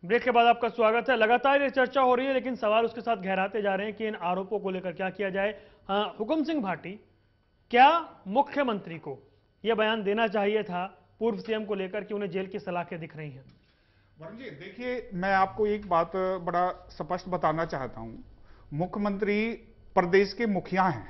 Break के बाद आपका स्वागत है। लगातार ये चर्चा हो रही है, लेकिन सवाल उसके साथ गहराते जा रहे हैं कि इन आरोपों को लेकर क्या किया जाए। हुकुम सिंह भाटी, क्या मुख्यमंत्री को यह बयान देना चाहिए था पूर्व सीएम को लेकर कि उन्हें जेल की सलाखें दिख रही हैं? वरुण जी देखिए, मैं आपको एक बात बड़ा स्पष्ट बताना चाहता हूं। मुख्यमंत्री प्रदेश के मुखिया हैं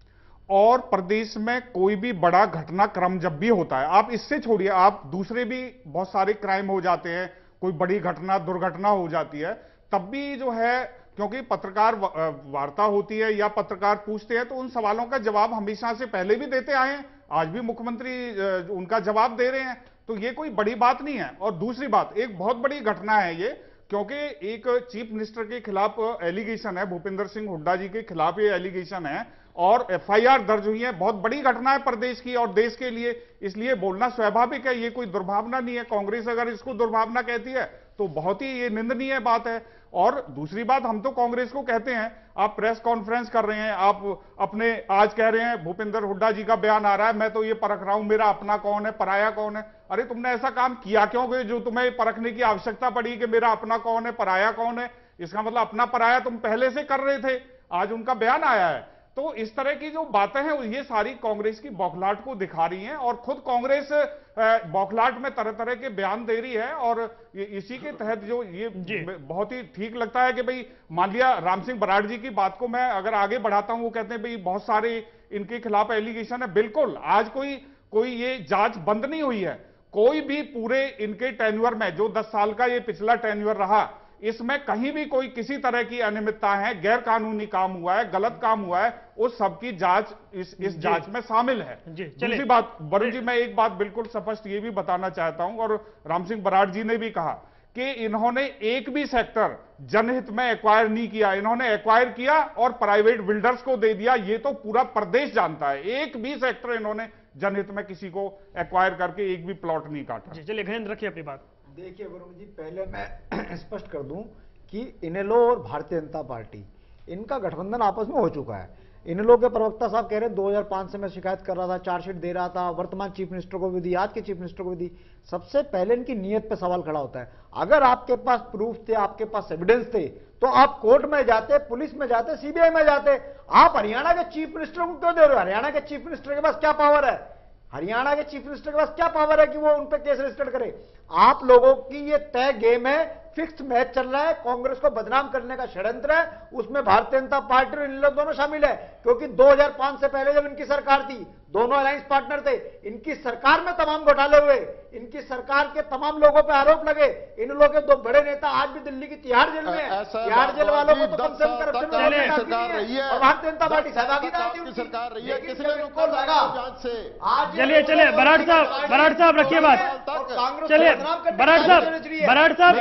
और प्रदेश में कोई भी बड़ा घटनाक्रम जब भी होता है, आप इससे छोड़िए, आप दूसरे भी बहुत सारे क्राइम हो जाते हैं, कोई बड़ी घटना दुर्घटना हो जाती है, तब भी जो है, क्योंकि पत्रकार वार्ता होती है या पत्रकार पूछते हैं, तो उन सवालों का जवाब हमेशा से पहले भी देते आए हैं, आज भी मुख्यमंत्री उनका जवाब दे रहे हैं, तो ये कोई बड़ी बात नहीं है। और दूसरी बात, एक बहुत बड़ी घटना है ये, क्योंकि एक चीफ मिनिस्टर के खिलाफ एलिगेशन है, भूपेंद्र सिंह हुड्डा जी के खिलाफ ये एलिगेशन है और एफआईआर दर्ज हुई है। बहुत बड़ी घटना है प्रदेश की और देश के लिए, इसलिए बोलना स्वाभाविक है, ये कोई दुर्भावना नहीं है। कांग्रेस अगर इसको दुर्भावना कहती है तो बहुत ही ये निंदनीय बात है। और दूसरी बात, हम तो कांग्रेस को कहते हैं, आप प्रेस कॉन्फ्रेंस कर रहे हैं, आप अपने आज कह रहे हैं भूपेंद्र हुड्डा जी का बयान आ रहा है, मैं तो ये परख रहा हूं मेरा अपना कौन है पराया कौन है। अरे तुमने ऐसा काम किया क्यों जो तुम्हें परखने की आवश्यकता पड़ी कि मेरा अपना कौन है पराया कौन है? इसका मतलब अपना पराया तुम पहले से कर रहे थे, आज उनका बयान आया है। तो इस तरह की जो बातें हैं ये सारी कांग्रेस की बौखलाहट को दिखा रही हैं और खुद कांग्रेस बौखलाहट में तरह तरह के बयान दे रही है। और इसी के तहत जो ये बहुत ही ठीक लगता है कि भाई, मान लिया राम सिंह बराड़ जी की बात को मैं अगर आगे बढ़ाता हूं, वो कहते हैं भाई बहुत सारे इनके खिलाफ एलिगेशन है। बिल्कुल, आज कोई ये जांच बंद नहीं हुई है, कोई भी पूरे इनके टेन्योर में, जो 10 साल का ये पिछला टेन्योर रहा, इसमें कहीं भी कोई किसी तरह की अनियमितता है, गैर कानूनी काम हुआ है, गलत काम हुआ है, उस सब की जांच इस जांच में शामिल है। दूसरी बात वरुण जी, मैं एक बात बिल्कुल स्पष्ट ये भी बताना चाहता हूं, और राम सिंह बराड़ जी ने भी कहा कि इन्होंने एक भी सेक्टर जनहित में एक्वायर नहीं किया, इन्होंने एक्वायर किया और प्राइवेट बिल्डर्स को दे दिया। ये तो पूरा प्रदेश जानता है, एक भी सेक्टर इन्होंने जनहित में किसी को एक्वायर करके एक भी प्लॉट नहीं काटा। चलिए घनेंद्र, रखिए अपनी बात। देखिए वरुण जी, पहले मैं स्पष्ट कर दूं कि इनेलो और भारतीय जनता पार्टी, इनका गठबंधन आपस में हो चुका है। इनेलो के प्रवक्ता साहब कह रहे हैं 2005 से मैं शिकायत कर रहा था, चार्जशीट दे रहा था, वर्तमान चीफ मिनिस्टर को भी दी, आज के चीफ मिनिस्टर को भी दी। सबसे पहले इनकी नीयत पे सवाल खड़ा होता है। अगर आपके पास प्रूफ थे, आपके पास एविडेंस थे, तो आप कोर्ट में जाते, पुलिस में जाते, सीबीआई में जाते। आप हरियाणा के चीफ मिनिस्टर को क्यों दे रहे हो? हरियाणा के चीफ मिनिस्टर के पास क्या पावर है? हरियाणा के चीफ मिनिस्टर के पास क्या पावर है कि वो उन पर केस रजिस्टर करे? आप लोगों की ये तय गेम है, फिक्स्ड मैच चल रहा है, कांग्रेस को बदनाम करने का षड्यंत्र है, उसमें भारतीय जनता पार्टी और इन लोग दोनों शामिल है। क्योंकि 2005 से पहले जब इनकी सरकार थी, दोनों अलायंस पार्टनर थे, इनकी सरकार में तमाम घोटाले हुए, इनकी सरकार के तमाम लोगों पर आरोप लगे। इन लोगों के दो बड़े नेता आज भी दिल्ली की तिहाड़ जेल में है। तिहाड़ जेल वालों को तो कम से कम करप्शन में सरकार रही है और भारतीय जनता पार्टी सहभागीदार थी, सरकार रही है। किसने उनको लगा जांच से? आज चलिए बराड़ साहब रखिए बात। चलिए बराड़ साहब,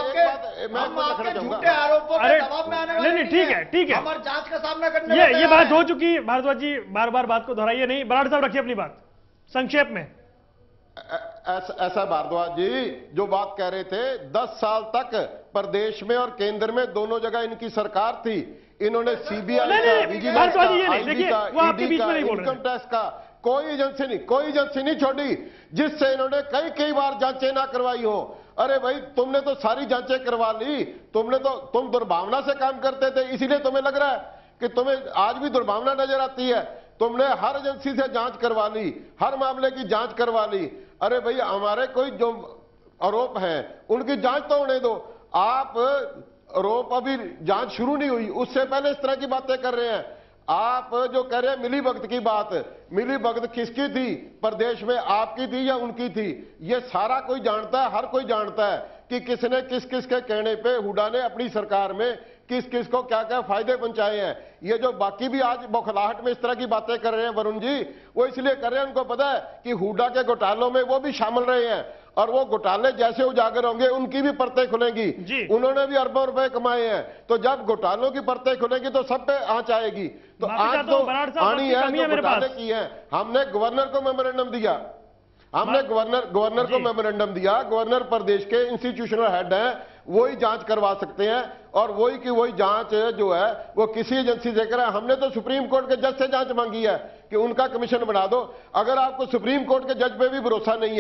झूठे आरोपों के दबाव में आने वाले ठीक है, हमारी जांच का सामना करने ये बात हो चुकी। भारद्वाज जी बार बार बात को दोहराइए नहीं। बराड़ साहब रखिए अपनी बात संक्षेप में। ऐसा भारद्वाज जी जो बात कह रहे थे, 10 साल तक प्रदेश में और केंद्र में दोनों जगह इनकी सरकार थी। इन्होंने सीबीआई का, विजिलेंस का, आईटी का, ईडी का, इनकम टैक्स का कोई एजेंसी नहीं छोड़ी जिससे इन्होंने कई बार जांचें ना करवाई हो। अरे भाई, तुमने तो सारी जांचें करवा ली, तुम दुर्भावना से काम करते थे, इसीलिए तुम्हें लग रहा है कि तुम्हें आज भी दुर्भावना नजर आती है। तुमने हर एजेंसी से जांच करवा ली, हर मामले की जांच करवा ली। अरे भाई, हमारे कोई जो आरोप हैं उनकी जांच तो होने दो। आप आरोप अभी जांच शुरू नहीं हुई, उससे पहले इस तरह की बातें कर रहे हैं। आप जो कह रहे हैं मिली भगत की बात, मिली भगत किसकी थी प्रदेश में, आपकी थी या उनकी थी? ये सारा कोई जानता है, हर कोई जानता है कि किसने किस किस के कहने पे हुड्डा ने अपनी सरकार में किस किस को क्या क्या फायदे पहुंचाए हैं। ये जो बाकी भी आज बौखलाहट में इस तरह की बातें कर रहे हैं वरुण जी, वो इसलिए कर रहे हैं, उनको पता है कि हुड्डा के घोटालों में वो भी शामिल रहे हैं और वो घोटाले जैसे उजागर होंगे उनकी भी परतें खुलेंगी। उन्होंने भी अरबों रुपए कमाए हैं, तो जब घोटालों की परतें खुलेंगी तो सब पे आंच आएगी। तो आंच तो आनी है जो घोटाले की है। हमने गवर्नर को मेमोरेंडम दिया, गवर्नर को मेमोरेंडम दिया। गवर्नर प्रदेश के इंस्टीट्यूशनल हेड हैं, वही जांच करवा सकते हैं और वही की वही जांच जो है वो किसी एजेंसी से करें। हमने तो सुप्रीम कोर्ट के जज से जांच मांगी है कि उनका कमीशन बना दो। अगर आपको सुप्रीम कोर्ट के जज पे भी भरोसा नहीं है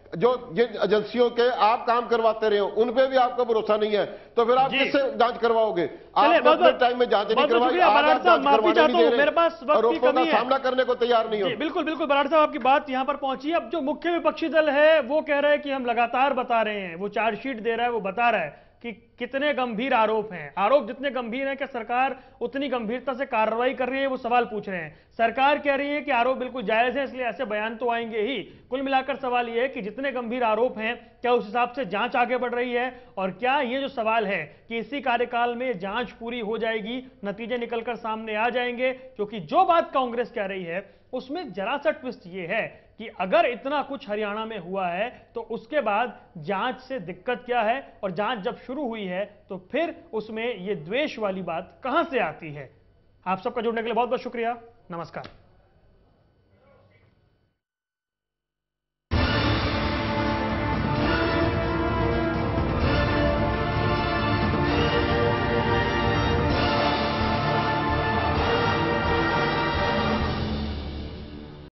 जो जिन एजेंसियों के आप काम करवाते रहे हो उन पे भी आपका भरोसा नहीं है, तो फिर आप जी। किससे जांच करवाओगे? चलिए, आप अपने टाइम में जांच नहीं बहुत करवाई, शुक्रिया आज बराड़ आप साहब, जांच माफी करवाने चाहता नहीं दे हूं, मेरे पास रहे, वक्त की आरोपों का कमी है। सामना करने को तैयार नहीं हो। जी बिल्कुल बिल्कुल, बराड़ साहब आपकी बात यहां पर पहुंची। अब जो मुख्य विपक्षी दल है वो कह रहे हैं कि हम लगातार बता रहे हैं, वो चार्जशीट दे रहा है, वो बता रहा है कि कितने गंभीर आरोप हैं। आरोप जितने गंभीर हैं कि सरकार उतनी गंभीरता से कार्रवाई कर रही है, वो सवाल पूछ रहे हैं। सरकार कह रही है कि आरोप बिल्कुल जायज है, इसलिए ऐसे बयान तो आएंगे ही। कुल मिलाकर सवाल यह है कि जितने गंभीर आरोप हैं, क्या उस हिसाब से जांच आगे बढ़ रही है, और क्या ये जो सवाल है कि इसी कार्यकाल में जांच पूरी हो जाएगी, नतीजे निकलकर सामने आ जाएंगे? क्योंकि जो बात कांग्रेस कह रही है उसमें जरा सा ट्विस्ट ये है कि अगर इतना कुछ हरियाणा में हुआ है तो उसके बाद जांच से दिक्कत क्या है, और जांच जब शुरू हुई है तो फिर उसमें ये द्वेष वाली बात कहां से आती है? आप सबका जुड़ने के लिए बहुत बहुत शुक्रिया। नमस्कार।